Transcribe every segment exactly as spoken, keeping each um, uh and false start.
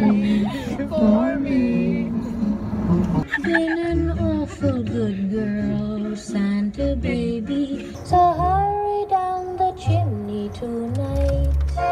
tree for me. Been an awful good girl, Santa baby, so hurry down the chimney tonight.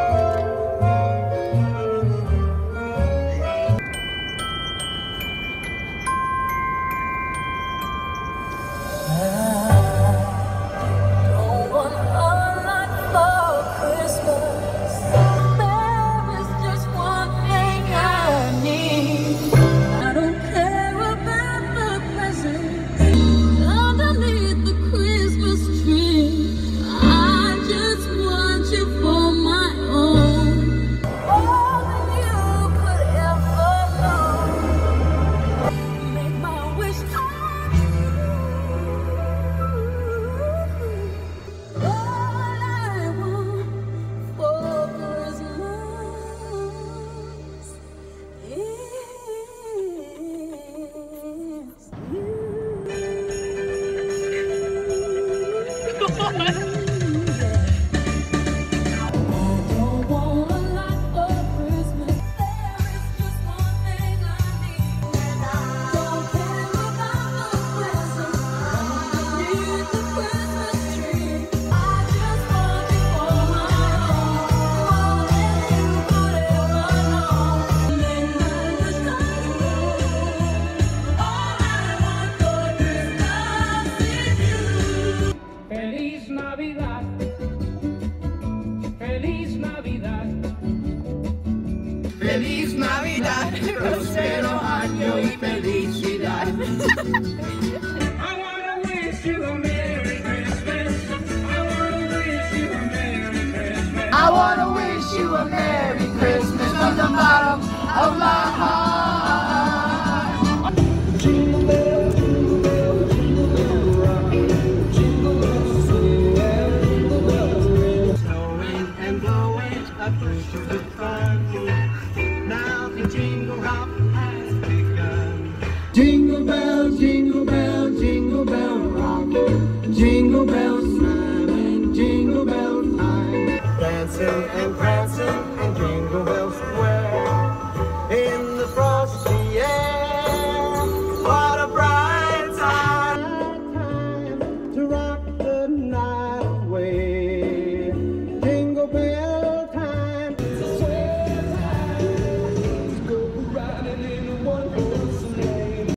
Feliz Navidad, próspero año y felicidad. I wanna wish you a Merry Christmas. I wanna wish you a Merry Christmas. I wanna wish you a Merry Christmas from the bottom of my heart. Jingle bell, jingle bell, jingle bell rock. Jingle bells swing and jingle bells ring. Snowing and blowing, a push of the fun. Now the jingle hop has begun. Jingle bell, jingle bell, jingle bell rock. Jingle bells chime and jingle bells time. Dancing and prancing and jingle bells.